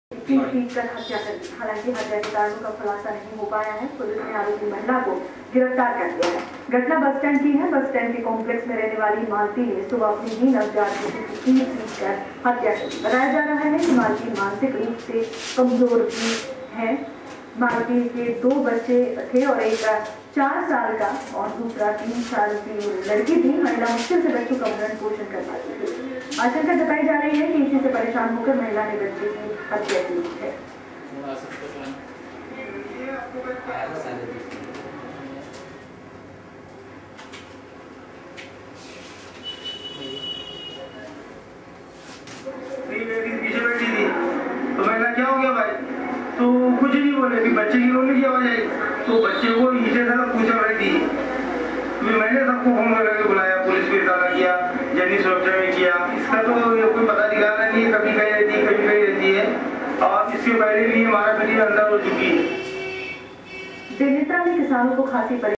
पीट कर हत्या कर दी। हालांकि हत्या के कारणों का खुलासा नहीं हो पाया है। पुलिस ने आरोपी महिला को गिरफ्तार कर लिया है। घटना बस स्टैंड की है। बस स्टैंड के कॉम्प्लेक्स में रहने वाली मालती ने सुबह अपनी ही नवजात बेटी की पीट कर हत्या कर दी। बताया जा रहा है कि मालती मानसिक रूप से कमजोर भी है। मालती के 2 बच्चे थे और एक 4 साल का और दूसरा 3 साल की लड़की थी। महिला मुश्किल से बच्चों का भरण पोषण कर पाती थी। आशंका जताई जा रही है कि इसी से परेशान होकर महिला ने बच्चे की हत्या की है। पीछे बैठी थी तो मैंने क्या हो गया भाई, तो कुछ नहीं बोले। कि बच्चे की रोने की आवाज आई तो बच्चे को नीचे से पूछ रही थी। तो मैंने सबको फोन करके बुलाया, पुलिस को इशारा किया, जनी सुरक्षा में किया। इसका तो कोई पता ठिकाना नहीं है, कभी कहीं रहती है कभी कहीं रहती है। और इसके पहले भी हमारा पति अंदर हो चुकी है। बेमित्रा में किसानों को खासी